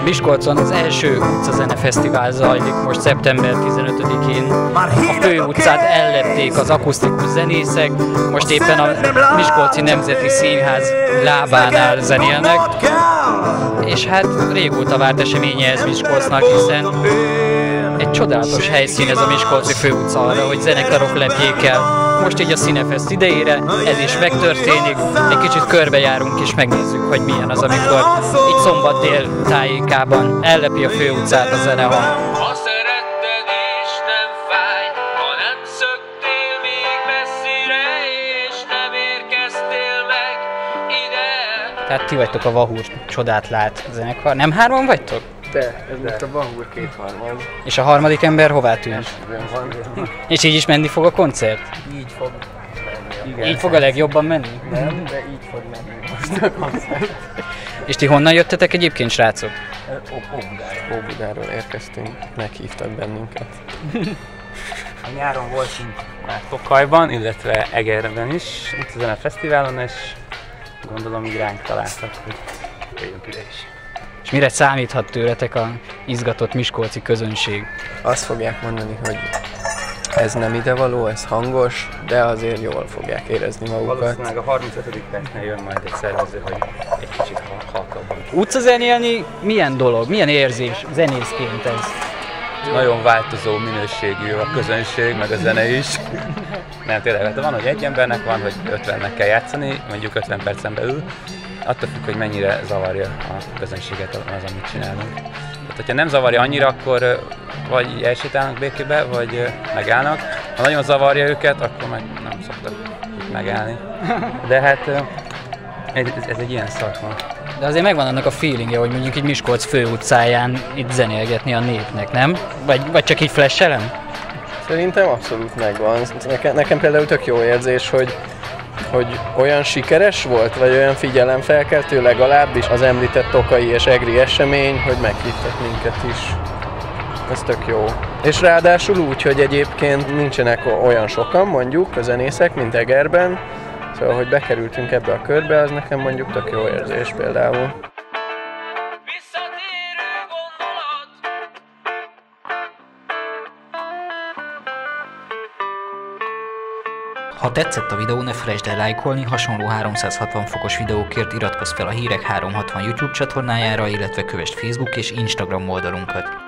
Miskolcon az első utcazene fesztivál zajlik most szeptember 15-én. A főutcát ellepték az akusztikus zenészek, most éppen a Miskolci Nemzeti Színház lábánál zenélnek. És hát régóta várt eseménye ez Miskolcnak, hiszen egy csodálatos helyszín ez a Miskolci főutca arra, hogy zenekarok lepjék el. Most így a Cinefest idejére ez is megtörténik, egy kicsit körbejárunk és megnézzük, hogy milyen az, amikor így szombat dél tájékában ellepi a főutcát a zenehang. Ha szeretted és nem fáj, ha nem szöktél még messzire, és nem érkeztél meg ide. Tehát ti vagytok a Vahúr csodát lát zenekar. Nem hárman vagytok? De, ez most a Vahúr kétharmad. És a harmadik ember hová tűnt? Van. És így is menni fog a koncert? Így fog menni. Igen. Így fog a legjobban menni? Nem, de így fog menni most a koncert. És ti honnan jöttetek egyébként, srácok? Óbudáról érkeztünk, meghívtak bennünket. A nyáron voltunk már Tokajban, illetve Egerben is, itt ezen a fesztiválon, és gondolom így ránk találtak, hogy jöjjünk ide is. És mire számíthat tőletek a izgatott miskolci közönség? Azt fogják mondani, hogy ez nem idevaló, ez hangos, de azért jól fogják érezni magukat. Valószínűleg a 35. percnél jön majd egy szervező, hogy egy kicsit halkabban. Utcazenélni milyen dolog, milyen érzés zenészként ez? Nagyon változó minőségű a közönség, meg a zene is. Nem, tényleg, hát van, hogy egy embernek van, hogy 50-nek kell játszani, mondjuk 50 percen belül. Attól függ, hogy mennyire zavarja a közönséget az, amit csinálunk. Tehát, hogyha nem zavarja annyira, akkor vagy elsétálnak békébe, vagy megállnak. Ha nagyon zavarja őket, akkor meg nem szoktak megállni. De hát ez egy ilyen szakma. De azért megvan annak a feelingje, hogy mondjuk így Miskolc főutcáján itt zenélgetni a népnek, nem? Vagy csak így flashelem? Szerintem abszolút megvan. Nekem például tök jó érzés, hogy olyan sikeres volt, vagy olyan figyelemfelkeltő legalábbis az említett tokai és egri esemény, hogy meghívtak minket is. Ez tök jó. És ráadásul úgy, hogy egyébként nincsenek olyan sokan mondjuk a zenészek, mint Egerben, szóval, hogy bekerültünk ebbe a körbe, az nekem mondjuk tök jó érzés például. Ha tetszett a videó, ne felejtsd el lájkolni, hasonló 360 fokos videókért iratkozz fel a Hírek 360 YouTube csatornájára, illetve kövesd Facebook és Instagram oldalunkat.